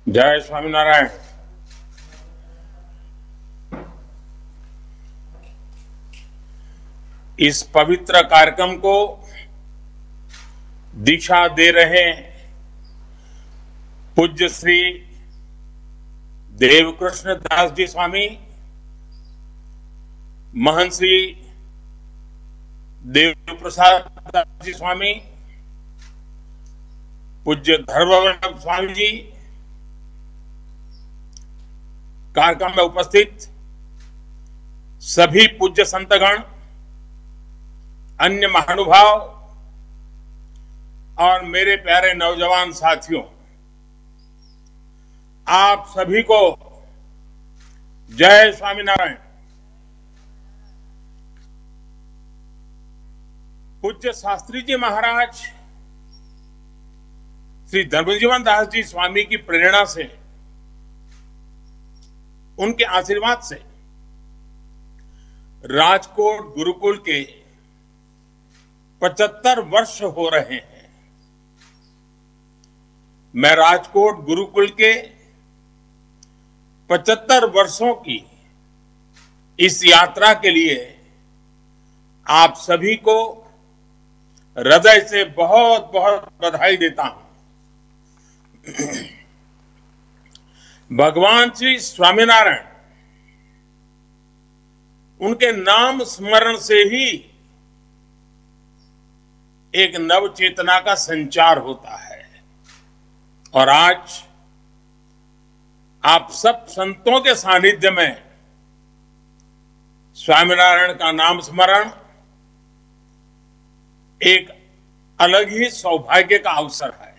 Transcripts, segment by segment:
जय स्वामीनारायण। इस पवित्र कार्यक्रम को दिशा दे रहे पूज्य श्री देवकृष्ण दास जी स्वामी, महंत श्री देव प्रसाद दास जी स्वामी, पूज्य धर्मवल्लभ स्वामी जी, कार्यक्रम में उपस्थित सभी पूज्य संतगण, अन्य महानुभाव और मेरे प्यारे नौजवान साथियों, आप सभी को जय स्वामीनारायण। पूज्य शास्त्री जी महाराज श्री धर्मजीवन दास जी स्वामी की प्रेरणा से, उनके आशीर्वाद से राजकोट गुरुकुल के 75 वर्ष हो रहे हैं। मैं राजकोट गुरुकुल के 75 वर्षों की इस यात्रा के लिए आप सभी को हृदय से बहुत बहुत बधाई देता हूं। भगवान श्री स्वामीनारायण, उनके नाम स्मरण से ही एक नव चेतना का संचार होता है। और आज आप सब संतों के सानिध्य में स्वामीनारायण का नाम स्मरण एक अलग ही सौभाग्य का अवसर है।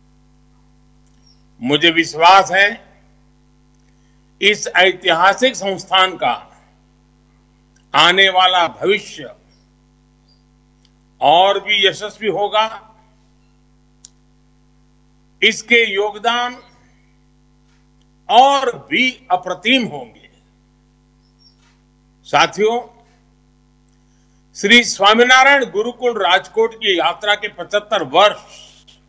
मुझे विश्वास है इस ऐतिहासिक संस्थान का आने वाला भविष्य और भी यशस्वी होगा। इसके योगदान और भी अप्रतिम होंगे। साथियों, श्री स्वामीनारायण गुरुकुल राजकोट की यात्रा के 75 वर्ष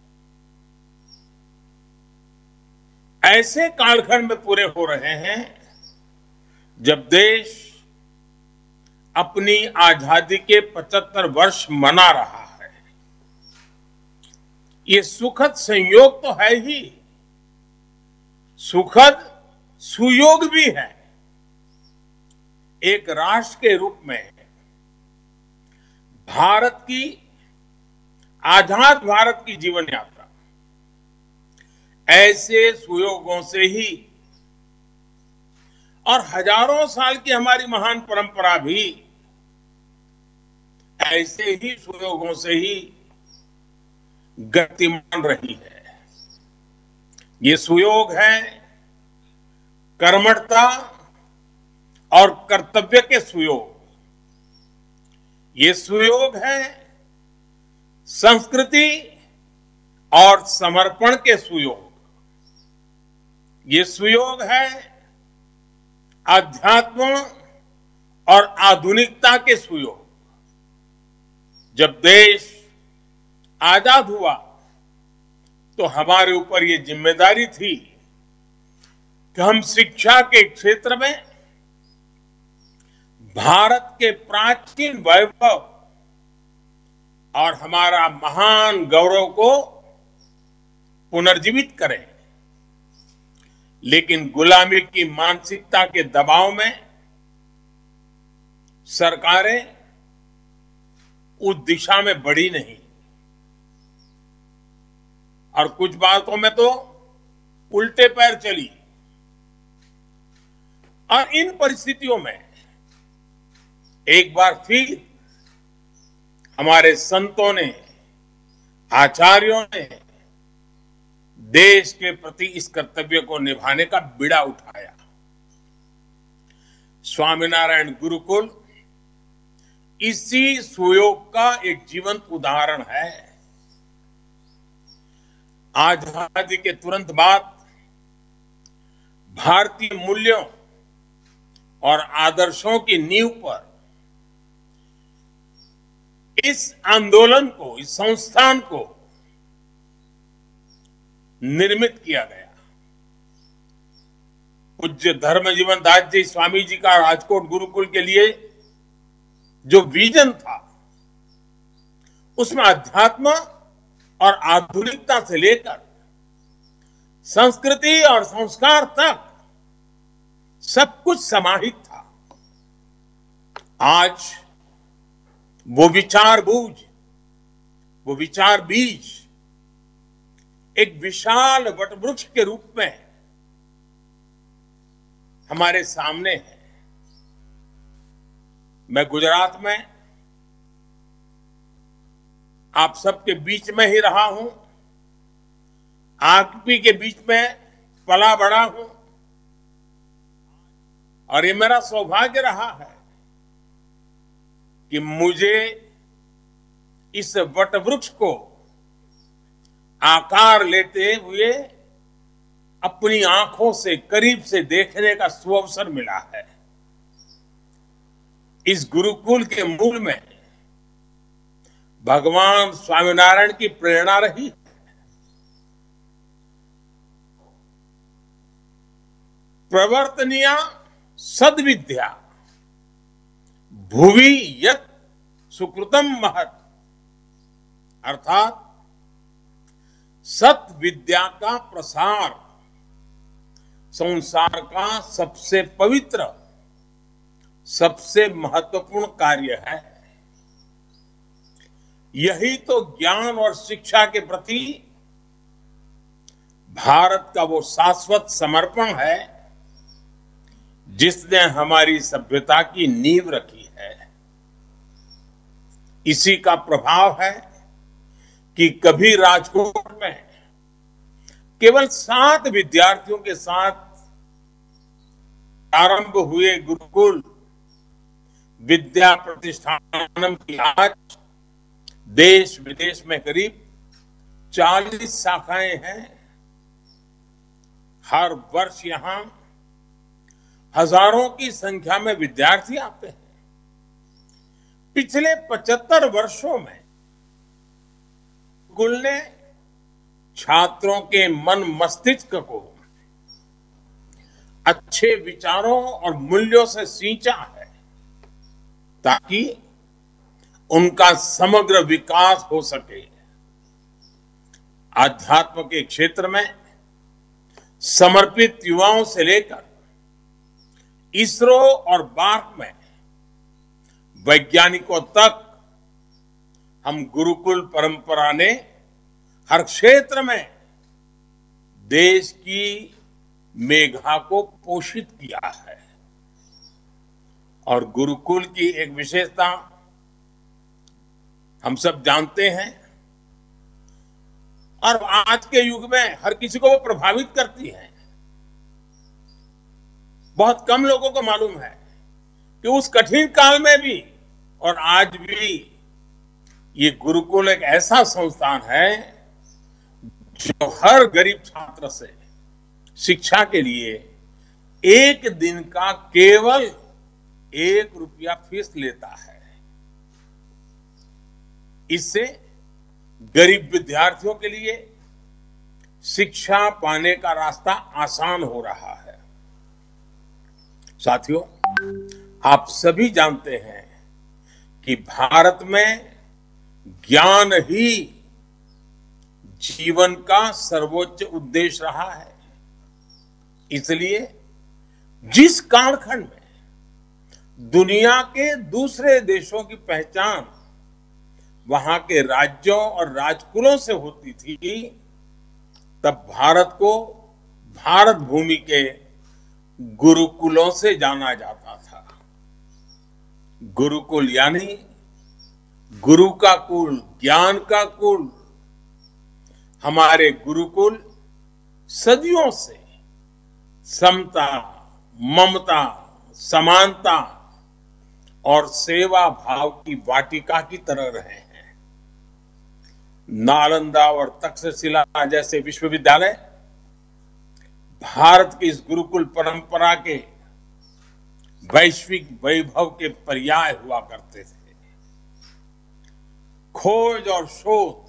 ऐसे कालखंड में पूरे हो रहे हैं जब देश अपनी आजादी के 75 वर्ष मना रहा है। ये सुखद संयोग तो है ही, सुखद सुयोग भी है। एक राष्ट्र के रूप में भारत की, आजाद भारत की जीवन यात्रा ऐसे सुयोगों से ही, और हजारों साल की हमारी महान परंपरा भी ऐसे ही सुयोगों से ही गतिमान रही है। ये सुयोग है कर्मठता और कर्तव्य के सुयोग। ये सुयोग है संस्कृति और समर्पण के सुयोग। ये सुयोग है अध्यात्म और आधुनिकता के सुयोग। जब देश आजाद हुआ तो हमारे ऊपर ये जिम्मेदारी थी कि हम शिक्षा के क्षेत्र में भारत के प्राचीन वैभव और हमारा महान गौरव को पुनर्जीवित करें। लेकिन गुलामी की मानसिकता के दबाव में सरकारें उस दिशा में बढ़ी नहीं, और कुछ बातों में तो उल्टे पैर चली। और इन परिस्थितियों में एक बार फिर हमारे संतों ने, आचार्यों ने देश के प्रति इस कर्तव्य को निभाने का बीड़ा उठाया। स्वामीनारायण गुरुकुल इसी सुयोग का एक जीवंत उदाहरण है। आजादी के तुरंत बाद भारतीय मूल्यों और आदर्शों की नींव पर इस आंदोलन को, इस संस्थान को निर्मित किया गया। पूज्य धर्मजीवन दास जी स्वामी जी का राजकोट गुरुकुल के लिए जो विजन था, उसमें अध्यात्म और आधुनिकता से लेकर संस्कृति और संस्कार तक सब कुछ समाहित था। आज वो विचार बूझ, वो विचार बीज एक विशाल वटवृक्ष के रूप में हमारे सामने है। मैं गुजरात में आप सबके बीच में ही रहा हूं, आपी के बीच में पला बड़ा हूं, और ये मेरा सौभाग्य रहा है कि मुझे इस वटवृक्ष को आकार लेते हुए अपनी आंखों से करीब से देखने का सुअवसर मिला है। इस गुरुकुल के मूल में भगवान स्वामीनारायण की प्रेरणा रही। प्रवर्तनीया सद्विद्या भुवि यत् सुकृतम महत्, अर्थात सत विद्या का प्रसार संसार का सबसे पवित्र, सबसे महत्वपूर्ण कार्य है। यही तो ज्ञान और शिक्षा के प्रति भारत का वो शाश्वत समर्पण है जिसने हमारी सभ्यता की नींव रखी है। इसी का प्रभाव है कि कभी राजकोट में केवल 7 विद्यार्थियों के साथ प्रारंभ हुए गुरुकुल विद्या प्रतिष्ठानम की आज देश विदेश में करीब 40 शाखाएं हैं। हर वर्ष यहां हजारों की संख्या में विद्यार्थी आते हैं। पिछले 75 वर्षों में गुरुकुल ने छात्रों के मन मस्तिष्क को अच्छे विचारों और मूल्यों से सींचा है ताकि उनका समग्र विकास हो सके। आध्यात्म के क्षेत्र में समर्पित युवाओं से लेकर इसरो और बार्क में वैज्ञानिकों तक हम गुरुकुल परंपरा ने हर क्षेत्र में देश की मेघा को पोषित किया है। और गुरुकुल की एक विशेषता हम सब जानते हैं और आज के युग में हर किसी को वो प्रभावित करती है। बहुत कम लोगों को मालूम है कि उस कठिन काल में भी और आज भी ये गुरुकुल एक ऐसा संस्थान है जो हर गरीब छात्र से शिक्षा के लिए एक दिन का केवल 1 रुपया फीस लेता है। इससे गरीब विद्यार्थियों के लिए शिक्षा पाने का रास्ता आसान हो रहा है। साथियों, आप सभी जानते हैं कि भारत में ज्ञान ही जीवन का सर्वोच्च उद्देश्य रहा है। इसलिए जिस कालखंड में दुनिया के दूसरे देशों की पहचान वहां के राज्यों और राजकुलों से होती थी, तब भारत को भारत भूमि के गुरुकुलों से जाना जाता था। गुरुकुल यानी गुरु का कुल, ज्ञान का कुल। हमारे गुरुकुल सदियों से समता, ममता, समानता और सेवा भाव की वाटिका की तरह रहे हैं। नालंदा और तक्षशिला जैसे विश्वविद्यालय भारत की इस गुरुकुल परंपरा के वैश्विक वैभव के पर्याय हुआ करते थे। खोज और शोध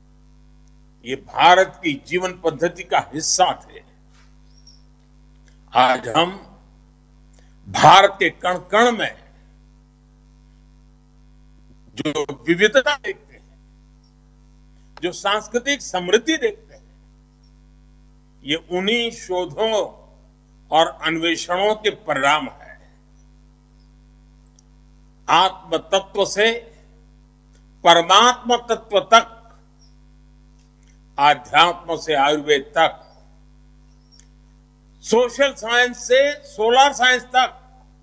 ये भारत की जीवन पद्धति का हिस्सा थे। आज हम भारत के कण कण में जो विविधता देखते हैं, जो सांस्कृतिक समृद्धि देखते हैं, ये उन्हीं शोधों और अन्वेषणों के परिणाम है। आत्म तत्व से परमात्मा तत्व तक, आध्यात्म से आयुर्वेद तक, सोशल साइंस से सोलर साइंस तक,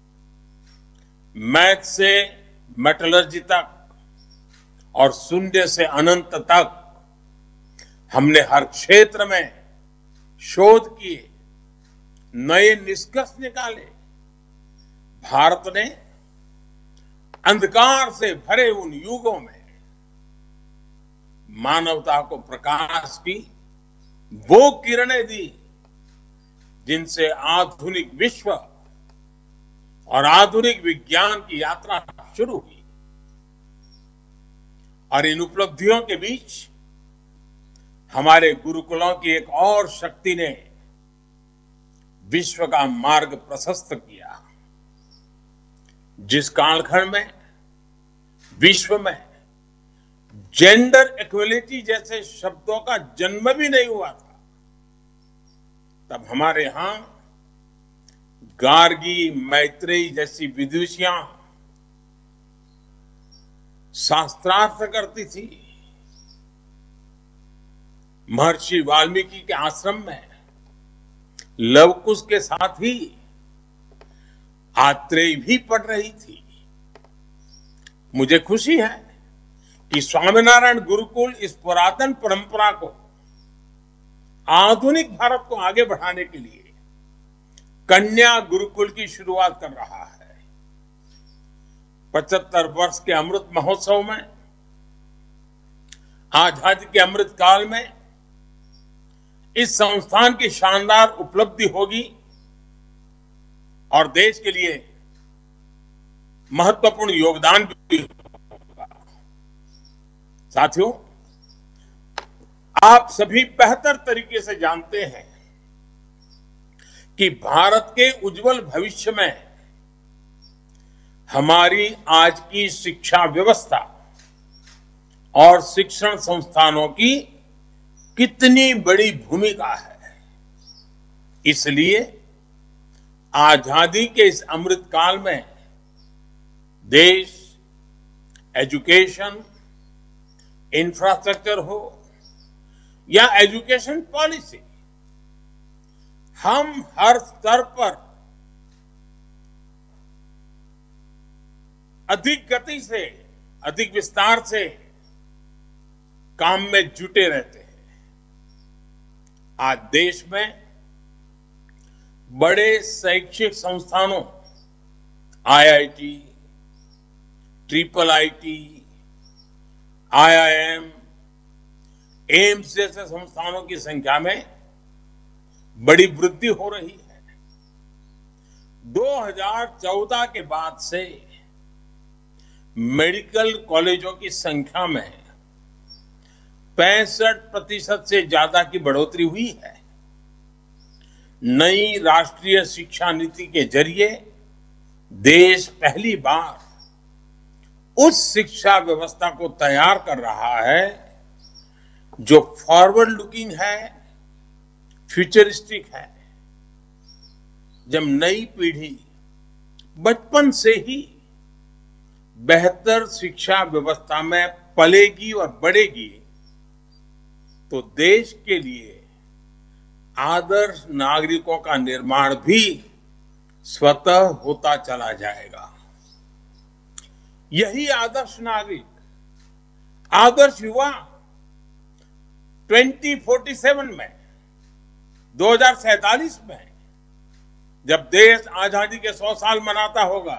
मैथ से मेटलर्जी तक और शून्य से अनंत तक हमने हर क्षेत्र में शोध किए, नए निष्कर्ष निकाले। भारत ने अंधकार से भरे उन युगों में मानवता को प्रकाश की वो किरणें दी जिनसे आधुनिक विश्व और आधुनिक विज्ञान की यात्रा शुरू हुई। और इन उपलब्धियों के बीच हमारे गुरुकुलों की एक और शक्ति ने विश्व का मार्ग प्रशस्त किया। जिस कालखंड में विश्व में जेंडर इक्वलिटी जैसे शब्दों का जन्म भी नहीं हुआ था, तब हमारे यहां गार्गी, मैत्रेयी जैसी विदुषियां शास्त्रार्थ करती थी। महर्षि वाल्मीकि के आश्रम में लवकुश के साथ ही आत्रेयी भी पढ़ रही थी। मुझे खुशी है कि स्वामीनारायण गुरुकुल इस पुरातन परंपरा को, आधुनिक भारत को आगे बढ़ाने के लिए कन्या गुरुकुल की शुरुआत कर रहा है। 75 वर्ष के अमृत महोत्सव में, आजादी के अमृत काल में इस संस्थान की शानदार उपलब्धि होगी और देश के लिए महत्वपूर्ण योगदान भी होगा। साथियों, आप सभी बेहतर तरीके से जानते हैं कि भारत के उज्जवल भविष्य में हमारी आज की शिक्षा व्यवस्था और शिक्षण संस्थानों की कितनी बड़ी भूमिका है। इसलिए आजादी के इस अमृत काल में देश एजुकेशन, इंफ्रास्ट्रक्चर हो या एजुकेशन पॉलिसी, हम हर स्तर पर अधिक गति से, अधिक विस्तार से काम में जुटे रहते हैं। आज देश में बड़े शैक्षिक संस्थानों, IIT, triple IT, IIM, AIIMS जैसे संस्थानों की संख्या में बड़ी वृद्धि हो रही है। 2014 के बाद से मेडिकल कॉलेजों की संख्या में 65% से ज्यादा की बढ़ोतरी हुई है। नई राष्ट्रीय शिक्षा नीति के जरिए देश पहली बार उस शिक्षा व्यवस्था को तैयार कर रहा है जो फॉरवर्ड लुकिंग है, फ्यूचरिस्टिक है। जब नई पीढ़ी बचपन से ही बेहतर शिक्षा व्यवस्था में पलेगी और बढ़ेगी तो देश के लिए आदर्श नागरिकों का निर्माण भी स्वतः होता चला जाएगा। यही आदर्श नागरिक, आदर्श युवा 2047 में, 2047 में, जब देश आजादी के 100 साल मनाता होगा,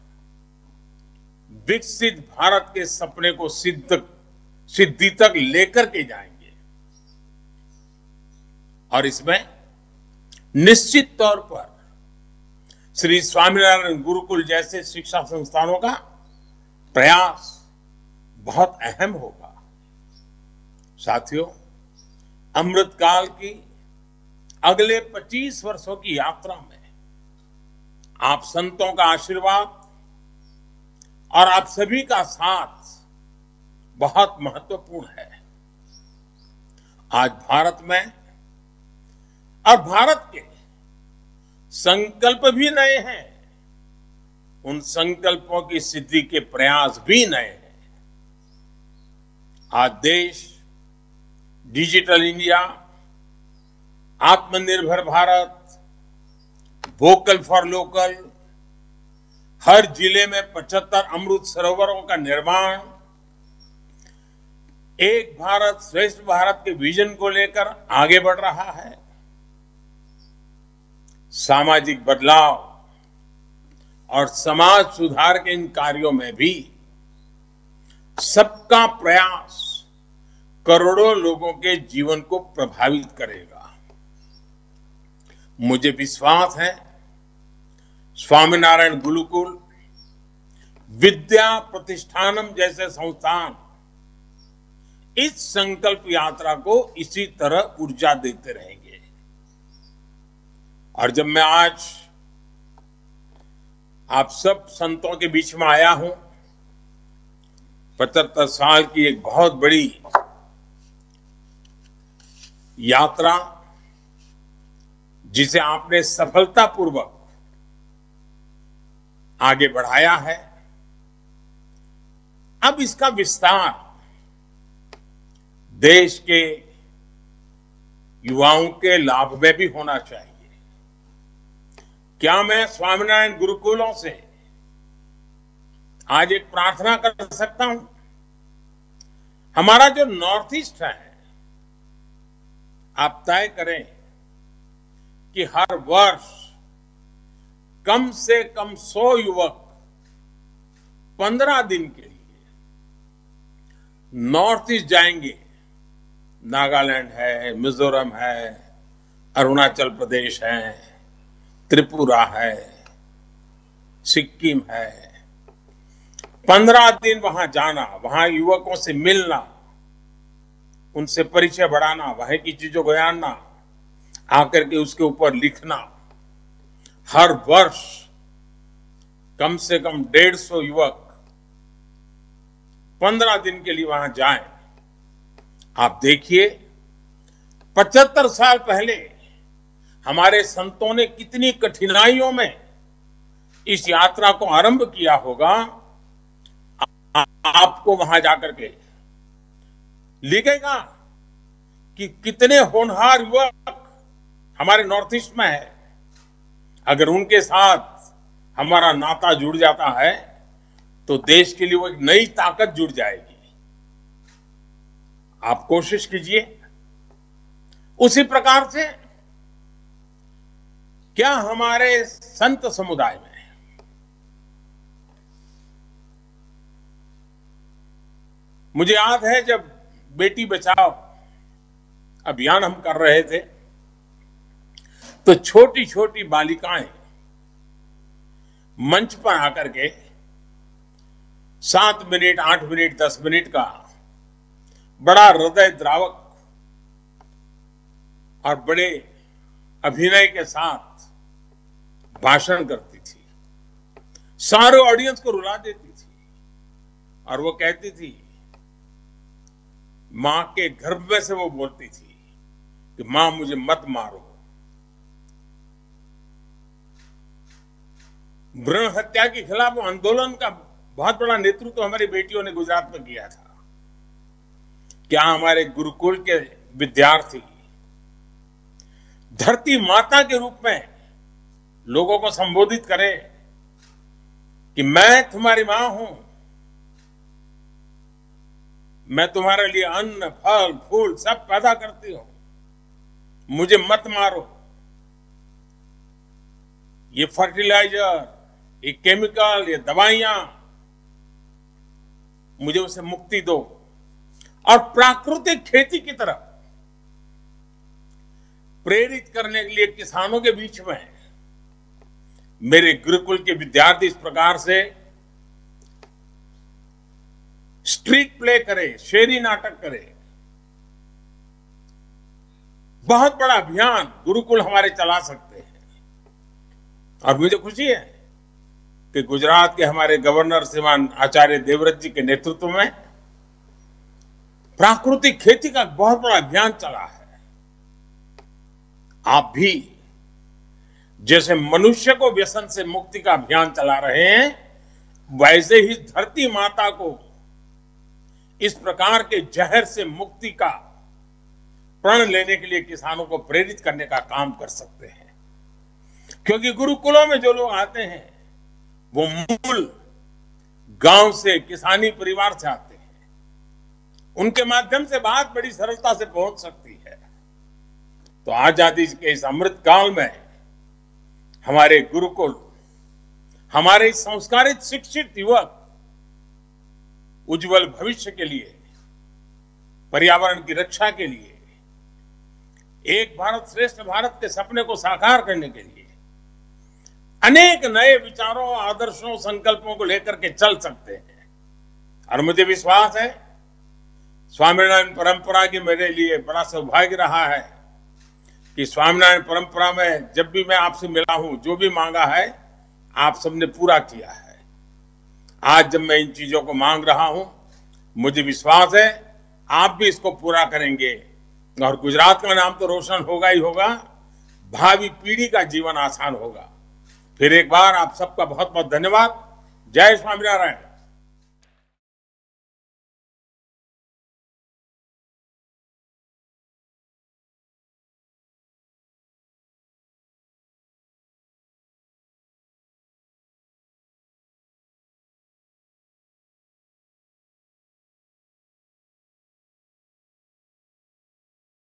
विकसित भारत के सपने को सिद्धि तक लेकर के जाएंगे। और इसमें निश्चित तौर पर श्री स्वामीनारायण गुरुकुल जैसे शिक्षा संस्थानों का प्रयास बहुत अहम होगा। साथियों, अमृतकाल की अगले 25 वर्षों की यात्रा में आप संतों का आशीर्वाद और आप सभी का साथ बहुत महत्वपूर्ण है। आज भारत में और भारत के संकल्प भी नए हैं, उन संकल्पों की सिद्धि के प्रयास भी नए हैं। आज देश digital India, Atmanirbhar Bharat, vocal for local, हर जिले में 75 अमृत सरोवरों का निर्माण, एक भारत श्रेष्ठ भारत के विजन को लेकर आगे बढ़ रहा है। सामाजिक बदलाव और समाज सुधार के इन कार्यों में भी सबका प्रयास करोड़ों लोगों के जीवन को प्रभावित करेगा। मुझे विश्वास है स्वामीनारायण गुरुकुल, विद्या प्रतिष्ठानम जैसे संस्थान इस संकल्प यात्रा को इसी तरह ऊर्जा देते रहेंगे। और जब मैं आज आप सब संतों के बीच में आया हूं, 75 साल की एक बहुत बड़ी यात्रा जिसे आपने सफलतापूर्वक आगे बढ़ाया है, अब इसका विस्तार देश के युवाओं के लाभ में भी होना चाहिए। क्या मैं स्वामीनारायण गुरुकुलों से आज एक प्रार्थना कर सकता हूं? हमारा जो नॉर्थ ईस्ट है, आप तय करें कि हर वर्ष कम से कम 100 युवक 15 दिन के लिए नॉर्थ ईस्ट जाएंगे। नागालैंड है, मिजोरम है, अरुणाचल प्रदेश है, त्रिपुरा है, सिक्किम है। 15 दिन वहां जाना, वहां युवकों से मिलना, उनसे परिचय बढ़ाना, वहां की चीजों को जानना, आकर के उसके ऊपर लिखना। हर वर्ष कम से कम 150 युवक 15 दिन के लिए वहां जाएं। आप देखिए 75 साल पहले हमारे संतों ने कितनी कठिनाइयों में इस यात्रा को आरंभ किया होगा। आपको वहां जाकर के लिखेगा कि कितने होनहार युवक हमारे नॉर्थ ईस्ट में है। अगर उनके साथ हमारा नाता जुड़ जाता है तो देश के लिए वो एक नई ताकत जुड़ जाएगी। आप कोशिश कीजिए। उसी प्रकार से क्या हमारे संत समुदाय में मुझे याद है जब बेटी बचाओ अभियान हम कर रहे थे तो छोटी छोटी बालिकाएं मंच पर आकर के 7 मिनट, 8 मिनट, 10 मिनट का बड़ा हृदय द्रावक और बड़े अभिनय के साथ भाषण करती थी, सारे ऑडियंस को रुला देती थी और वो कहती थी, मां के गर्भ में से वो बोलती थी कि मां मुझे मत मारो। भ्रूण हत्या के खिलाफ आंदोलन का बहुत बड़ा नेतृत्व हमारी बेटियों ने गुजरात में किया था। क्या हमारे गुरुकुल के विद्यार्थी धरती माता के रूप में लोगों को संबोधित करें कि मैं तुम्हारी मां हूं, मैं तुम्हारे लिए अन्न, फल, फूल सब पैदा करती हूं, मुझे मत मारो। ये फर्टिलाइजर, ये केमिकल, ये दवाइयां, मुझे उसे मुक्ति दो। और प्राकृतिक खेती की तरफ प्रेरित करने के लिए किसानों के बीच में मेरे गुरुकुल के विद्यार्थी इस प्रकार से स्ट्रीट प्ले करे, शेरी नाटक करे। बहुत बड़ा अभियान गुरुकुल हमारे चला सकते हैं। और मुझे खुशी है कि गुजरात के हमारे गवर्नर श्रीमान आचार्य देवव्रत जी के नेतृत्व में प्राकृतिक खेती का बहुत बड़ा अभियान चला है। आप भी जैसे मनुष्य को व्यसन से मुक्ति का अभियान चला रहे हैं, वैसे ही धरती माता को इस प्रकार के जहर से मुक्ति का प्रण लेने के लिए किसानों को प्रेरित करने का काम कर सकते हैं। क्योंकि गुरुकुलों में जो लोग आते हैं वो मूल गांव से, किसानी परिवार से आते हैं। उनके माध्यम से बात बड़ी सरलता से पहुंच सकती है। तो आजादी के इस अमृत काल में हमारे गुरुकुल, हमारे संस्कारित शिक्षित युवक उज्जवल भविष्य के लिए, पर्यावरण की रक्षा के लिए, एक भारत श्रेष्ठ भारत के सपने को साकार करने के लिए अनेक नए विचारों, आदर्शों, संकल्पों को लेकर के चल सकते हैं। और मुझे विश्वास है स्वामीनारायण परंपरा की मेरे लिए बड़ा सौभाग्य रहा है कि स्वामीनारायण परंपरा में जब भी मैं आपसे मिला हूं, जो भी मांगा है आप सबने पूरा किया है। आज जब मैं इन चीजों को मांग रहा हूं, मुझे विश्वास है आप भी इसको पूरा करेंगे और गुजरात का नाम तो रोशन होगा ही होगा, भावी पीढ़ी का जीवन आसान होगा। फिर एक बार आप सबका बहुत बहुत धन्यवाद। जय स्वामीनारायण।